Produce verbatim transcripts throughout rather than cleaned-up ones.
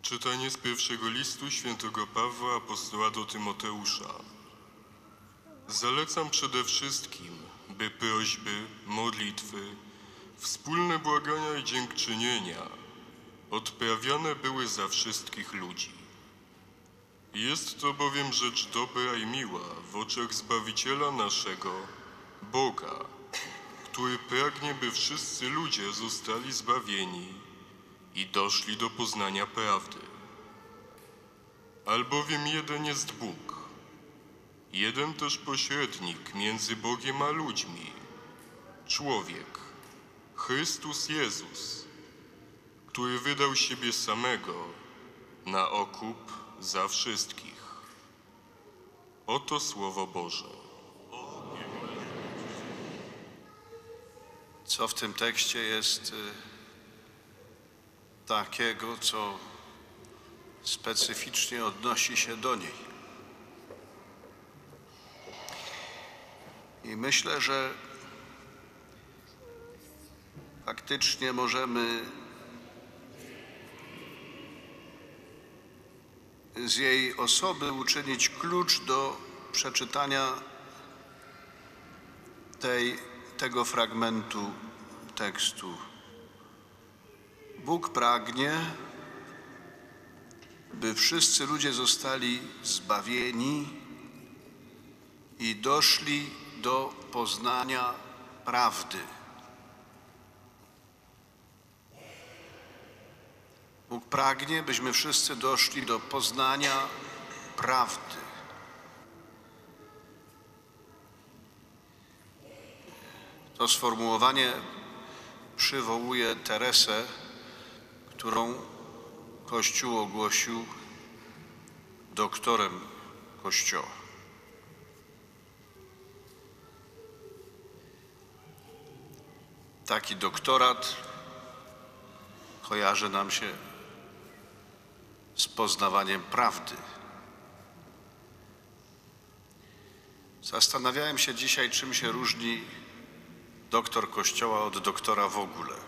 Czytanie z pierwszego listu świętego Pawła apostoła do Tymoteusza. Zalecam przede wszystkim, by prośby, modlitwy, wspólne błagania i dziękczynienia odprawiane były za wszystkich ludzi. Jest to bowiem rzecz dobra i miła w oczach Zbawiciela naszego, Boga, który pragnie, by wszyscy ludzie zostali zbawieni i doszli do poznania prawdy. Albowiem jeden jest Bóg, jeden też pośrednik między Bogiem a ludźmi, człowiek, Chrystus Jezus, który wydał siebie samego na okup za wszystkich. Oto Słowo Boże. Co w tym tekście jest takiego, co specyficznie odnosi się do niej? I myślę, że faktycznie możemy z jej osoby uczynić klucz do przeczytania tej, tego fragmentu tekstu. Bóg pragnie, by wszyscy ludzie zostali zbawieni i doszli do poznania prawdy. Bóg pragnie, byśmy wszyscy doszli do poznania prawdy. To sformułowanie przywołuje Teresę, którą Kościół ogłosił doktorem Kościoła. Taki doktorat kojarzy nam się z poznawaniem prawdy. Zastanawiałem się dzisiaj, czym się różni doktor Kościoła od doktora w ogóle.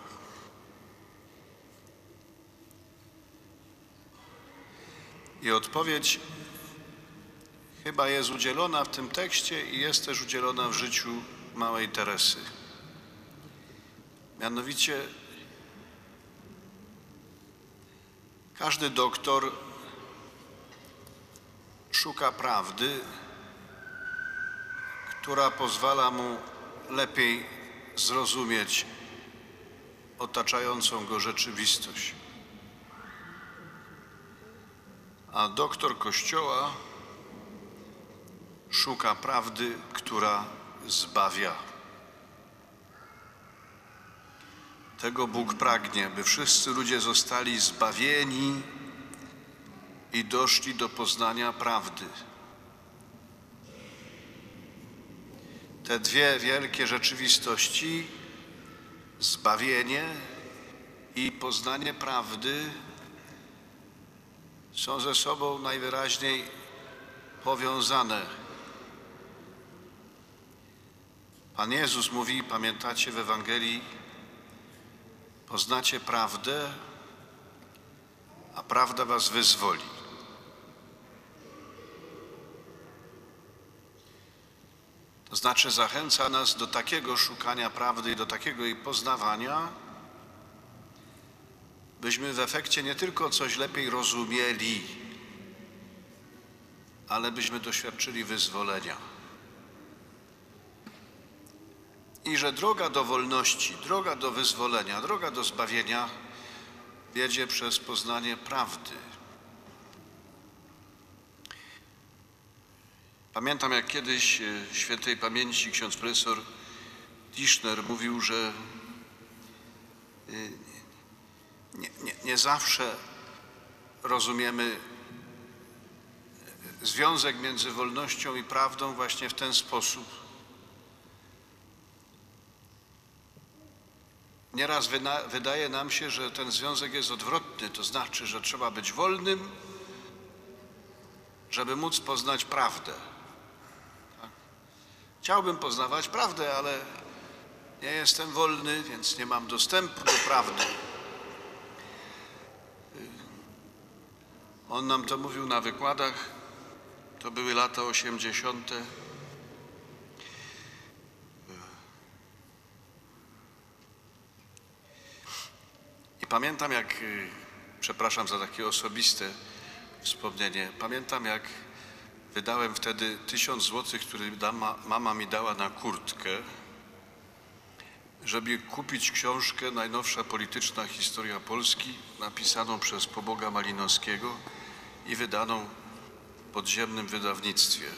I odpowiedź chyba jest udzielona w tym tekście i jest też udzielona w życiu małej Teresy. Mianowicie każdy doktor szuka prawdy, która pozwala mu lepiej zrozumieć otaczającą go rzeczywistość. A doktor Kościoła szuka prawdy, która zbawia. Tego Bóg pragnie, by wszyscy ludzie zostali zbawieni i doszli do poznania prawdy. Te dwie wielkie rzeczywistości, zbawienie i poznanie prawdy, są ze sobą najwyraźniej powiązane. Pan Jezus mówi, pamiętacie w Ewangelii, poznacie prawdę, a prawda was wyzwoli. To znaczy zachęca nas do takiego szukania prawdy i do takiego jej poznawania, byśmy w efekcie nie tylko coś lepiej rozumieli, ale byśmy doświadczyli wyzwolenia. I że droga do wolności, droga do wyzwolenia, droga do zbawienia wiedzie przez poznanie prawdy. Pamiętam, jak kiedyś świętej pamięci ksiądz profesor Tischner mówił, że nie, nie, nie zawsze rozumiemy związek między wolnością i prawdą właśnie w ten sposób. Nieraz wyna, wydaje nam się, że ten związek jest odwrotny, to znaczy, że trzeba być wolnym, żeby móc poznać prawdę. Tak? Chciałbym poznawać prawdę, ale nie jestem wolny, więc nie mam dostępu do prawdy. On nam to mówił na wykładach. To były lata osiemdziesiąte. I pamiętam jak, przepraszam za takie osobiste wspomnienie, pamiętam jak wydałem wtedy tysiąc złotych, który dama, mama mi dała na kurtkę, żeby kupić książkę Najnowsza polityczna historia Polski, napisaną przez poboga Malinowskiego i wydaną w podziemnym wydawnictwie.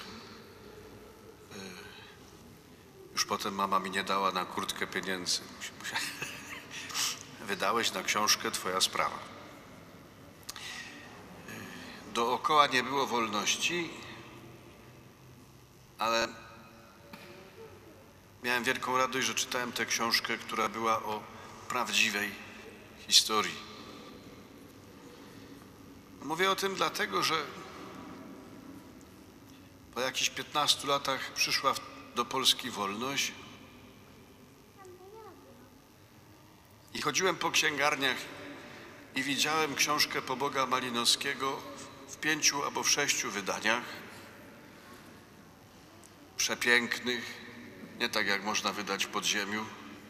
Już potem mama mi nie dała na kurtkę pieniędzy. Wydałeś na książkę, twoja sprawa. Dookoła nie było wolności, ale miałem wielką radość, że czytałem tę książkę, która była o prawdziwej historii. Mówię o tym dlatego, że po jakichś piętnastu latach przyszła do Polski wolność i chodziłem po księgarniach i widziałem książkę poboga Malinowskiego w pięciu albo w sześciu wydaniach, przepięknych, nie tak jak można wydać w podziemiu,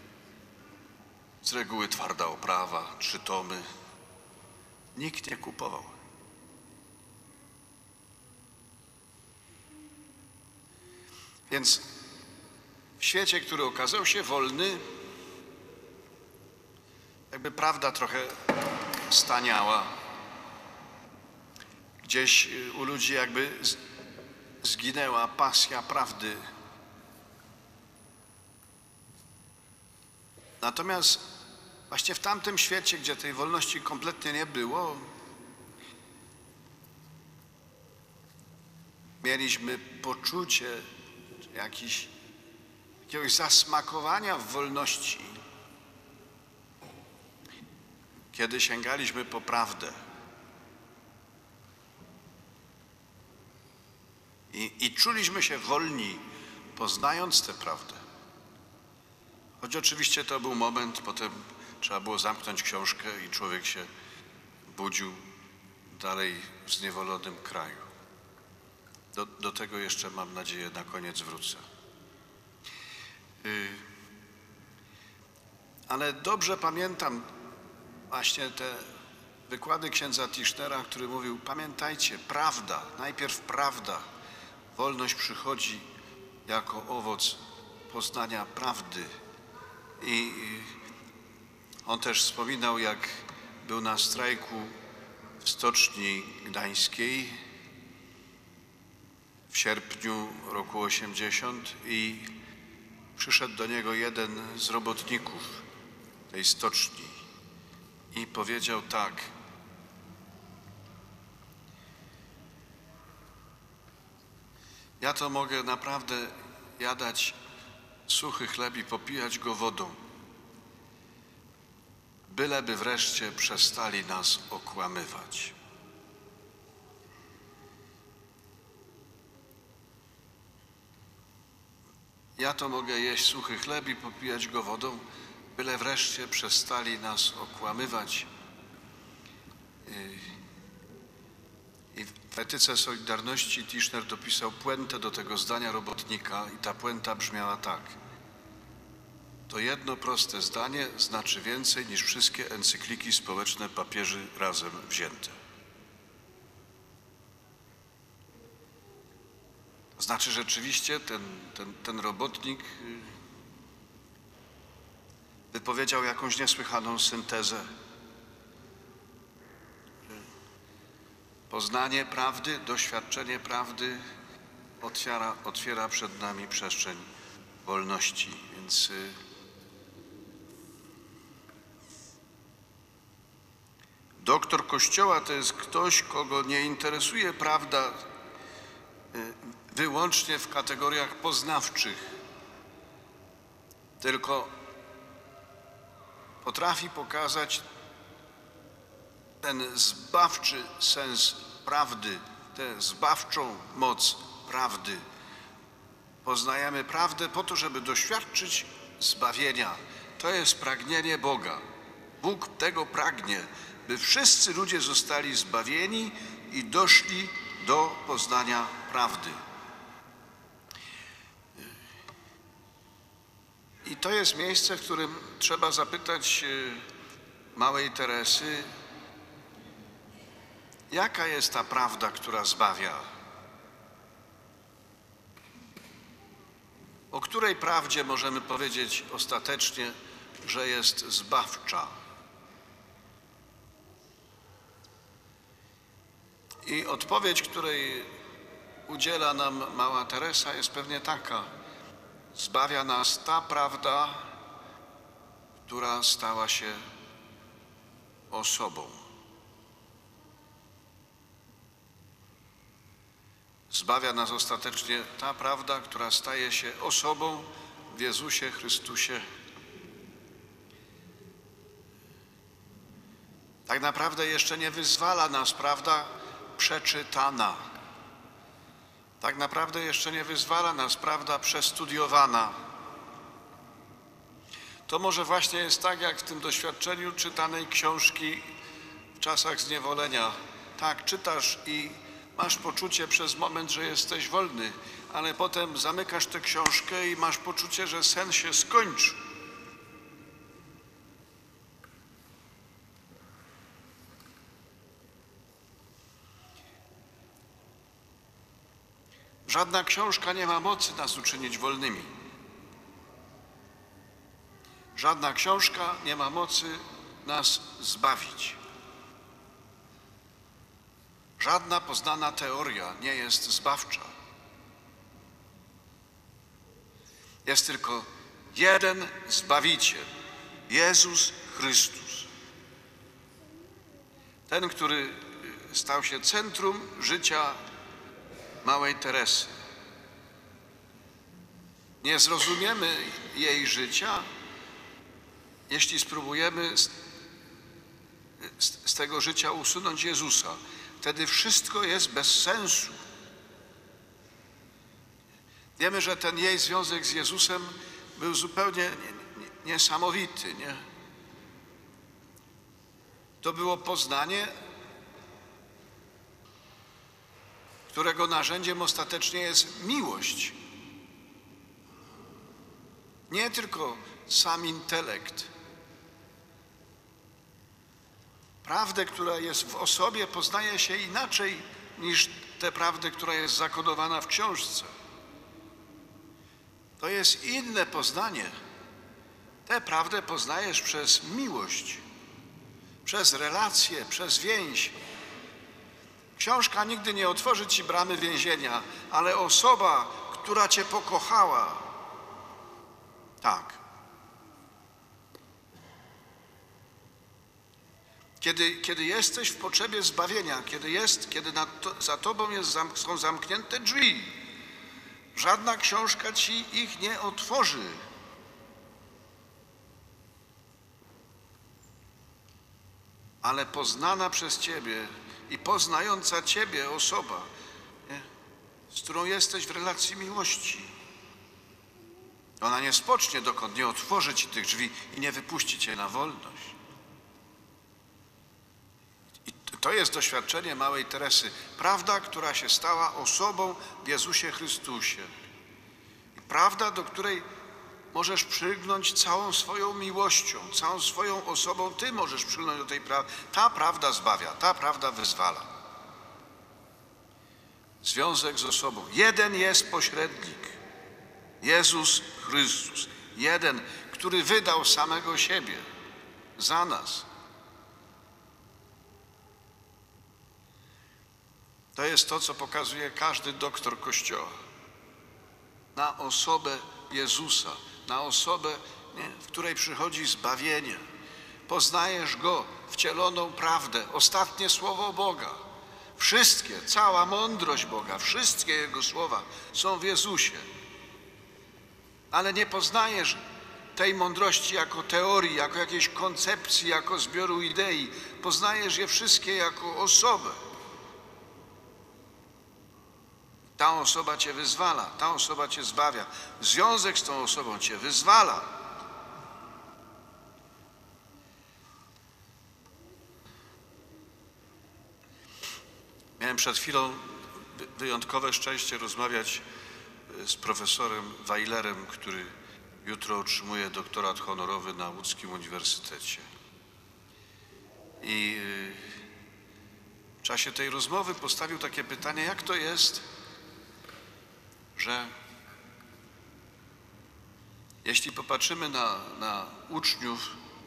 z reguły twarda oprawa, trzy tomy. Nikt nie kupował. Więc w świecie, który okazał się wolny, jakby prawda trochę staniała. Gdzieś u ludzi jakby zginęła pasja prawdy. Natomiast właśnie w tamtym świecie, gdzie tej wolności kompletnie nie było, mieliśmy poczucie jakiś, jakiegoś zasmakowania w wolności, kiedy sięgaliśmy po prawdę. I, i czuliśmy się wolni, poznając tę prawdę. Choć oczywiście to był moment, potem trzeba było zamknąć książkę i człowiek się budził dalej w zniewolonym kraju. Do, do tego jeszcze, mam nadzieję, na koniec wrócę. Yy, ale dobrze pamiętam właśnie te wykłady księdza Tischnera, który mówił: pamiętajcie, prawda, najpierw prawda. Wolność przychodzi jako owoc poznania prawdy. I on też wspominał, jak był na strajku w Stoczni Gdańskiej w sierpniu roku osiemdziesiątego i przyszedł do niego jeden z robotników tej stoczni i powiedział tak: ja to mogę naprawdę jadać suchy chleb i popijać go wodą, byleby wreszcie przestali nas okłamywać. Ja to mogę jeść suchy chleb i popijać go wodą, byle wreszcie przestali nas okłamywać. I w etyce Solidarności Tischner dopisał puentę do tego zdania robotnika i ta puenta brzmiała tak: to jedno proste zdanie znaczy więcej niż wszystkie encykliki społeczne papieży razem wzięte. To znaczy rzeczywiście ten, ten, ten robotnik wypowiedział jakąś niesłychaną syntezę. Poznanie prawdy, doświadczenie prawdy otwiera, otwiera przed nami przestrzeń wolności. Więc doktor Kościoła to jest ktoś, kogo nie interesuje prawda wyłącznie w kategoriach poznawczych, tylko potrafi pokazać ten zbawczy sens prawdy, tę zbawczą moc prawdy. Poznajemy prawdę po to, żeby doświadczyć zbawienia. To jest pragnienie Boga. Bóg tego pragnie, by wszyscy ludzie zostali zbawieni i doszli do poznania prawdy. I to jest miejsce, w którym trzeba zapytać małej Teresy, jaka jest ta prawda, która zbawia? O której prawdzie możemy powiedzieć ostatecznie, że jest zbawcza? I odpowiedź, której udziela nam mała Teresa, jest pewnie taka: zbawia nas ta prawda, która stała się osobą. Zbawia nas ostatecznie ta prawda, która staje się osobą w Jezusie Chrystusie. Tak naprawdę jeszcze nie wyzwala nas prawda przeczytana. Tak naprawdę jeszcze nie wyzwala nas prawda przestudiowana. To może właśnie jest tak, jak w tym doświadczeniu czytanej książki w czasach zniewolenia. Tak, czytasz i masz poczucie przez moment, że jesteś wolny, ale potem zamykasz tę książkę i masz poczucie, że sen się skończy. Żadna książka nie ma mocy nas uczynić wolnymi. Żadna książka nie ma mocy nas zbawić. Żadna poznana teoria nie jest zbawcza. Jest tylko jeden Zbawiciel, Jezus Chrystus. Ten, który stał się centrum życia małej Teresy. Nie zrozumiemy jej życia, jeśli spróbujemy z, z, z tego życia usunąć Jezusa. Wtedy wszystko jest bez sensu. Wiemy, że ten jej związek z Jezusem był zupełnie niesamowity, nie? To było poznanie, którego narzędziem ostatecznie jest miłość. Nie tylko sam intelekt. Prawdę, która jest w osobie, poznaje się inaczej niż tę prawdę, która jest zakodowana w książce. To jest inne poznanie. Tę prawdę poznajesz przez miłość, przez relacje, przez więź. Książka nigdy nie otworzy ci bramy więzienia, ale osoba, która cię pokochała, tak. Kiedy, kiedy jesteś w potrzebie zbawienia, kiedy, jest, kiedy nad to, za tobą jest, są zamknięte drzwi, żadna książka ci ich nie otworzy. Ale poznana przez ciebie i poznająca ciebie osoba, nie, z którą jesteś w relacji miłości, ona nie spocznie, dokąd nie otworzy ci tych drzwi i nie wypuści cię na wolność. I to jest doświadczenie małej Teresy. Prawda, która się stała osobą w Jezusie Chrystusie. I prawda, do której możesz przygnąć całą swoją miłością, całą swoją osobą. Ty możesz przygnąć do tej prawdy. Ta prawda zbawia, ta prawda wyzwala. Związek z osobą. Jeden jest pośrednik. Jezus Chrystus. Jeden, który wydał samego siebie za nas. To jest to, co pokazuje każdy doktor Kościoła. Na osobę Jezusa, na osobę, nie, w której przychodzi zbawienie. Poznajesz Go, wcieloną prawdę, ostatnie słowo Boga. Wszystkie, cała mądrość Boga, wszystkie Jego słowa są w Jezusie. Ale nie poznajesz tej mądrości jako teorii, jako jakiejś koncepcji, jako zbioru idei. Poznajesz je wszystkie jako osobę. Ta osoba cię wyzwala, ta osoba cię zbawia. Związek z tą osobą cię wyzwala. Miałem Miałem przed chwilą wy- wyjątkowe szczęście rozmawiać z profesorem Weilerem, który jutro otrzymuje doktorat honorowy na Łódzkim Uniwersytecie. I w czasie tej rozmowy postawił takie pytanie, jak to jest, że jeśli popatrzymy na, na uczniów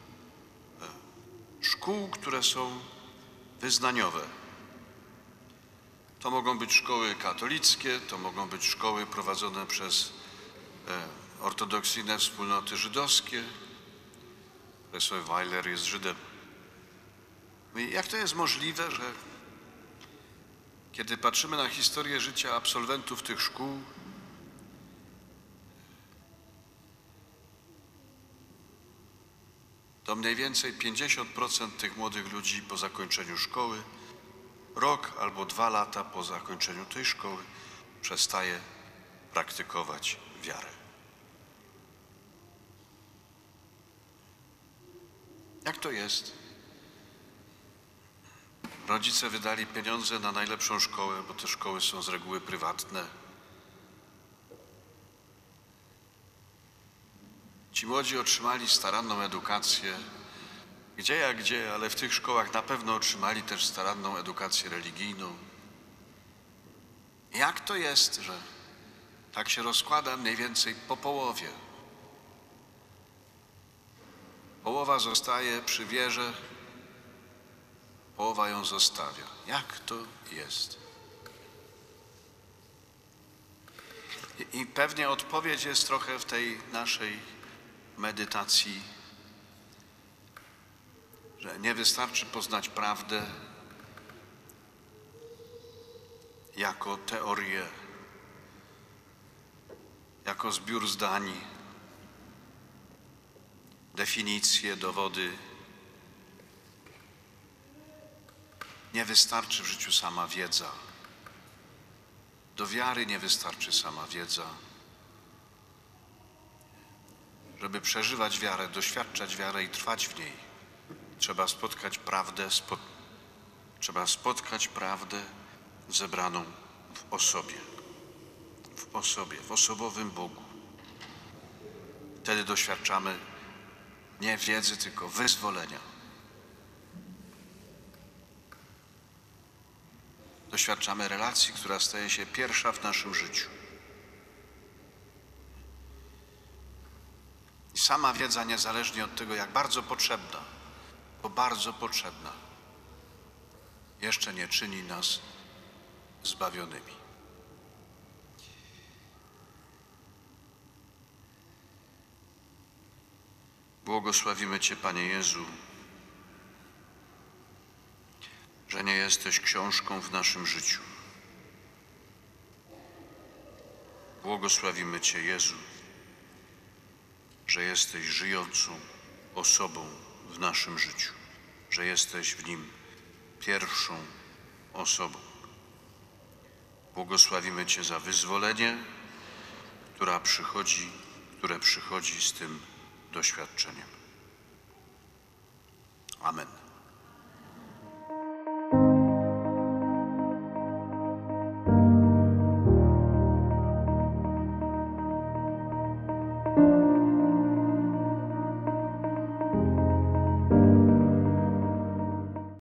szkół, które są wyznaniowe, to mogą być szkoły katolickie, to mogą być szkoły prowadzone przez e, ortodoksyjne wspólnoty żydowskie. Profesor Weiler jest Żydem. I jak to jest możliwe, że kiedy patrzymy na historię życia absolwentów tych szkół, to mniej więcej pięćdziesiąt procent tych młodych ludzi po zakończeniu szkoły, rok albo dwa lata po zakończeniu tej szkoły, przestaje praktykować wiarę. Jak to jest? Rodzice wydali pieniądze na najlepszą szkołę, bo te szkoły są z reguły prywatne. Ci młodzi otrzymali staranną edukację, gdzie jak gdzie, ale w tych szkołach na pewno otrzymali też staranną edukację religijną. Jak to jest, że tak się rozkłada mniej więcej po połowie? Połowa zostaje przy wierze, połowa ją zostawia. Jak to jest? I, i pewnie odpowiedź jest trochę w tej naszej medytacji, że nie wystarczy poznać prawdę jako teorię, jako zbiór zdań, definicje, dowody. Nie wystarczy w życiu sama wiedza. Do wiary nie wystarczy sama wiedza. Żeby przeżywać wiarę, doświadczać wiarę i trwać w niej, trzeba spotkać prawdę, spo... trzeba spotkać prawdę zebraną w osobie, w osobie, w osobowym Bogu. Wtedy doświadczamy nie wiedzy, tylko wyzwolenia. Doświadczamy relacji, która staje się pierwsza w naszym życiu. I sama wiedza, niezależnie od tego, jak bardzo potrzebna, bo bardzo potrzebna, jeszcze nie czyni nas zbawionymi. Błogosławimy Cię, Panie Jezu, że nie jesteś książką w naszym życiu. Błogosławimy Cię, Jezu, że jesteś żyjącą osobą w naszym życiu, że jesteś w nim pierwszą osobą. Błogosławimy Cię za wyzwolenie, która przychodzi, które przychodzi z tym doświadczeniem. Amen.